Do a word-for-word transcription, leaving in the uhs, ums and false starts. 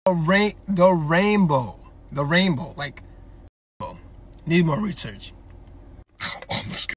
The rain, the rainbow, the rainbow, like, need more research.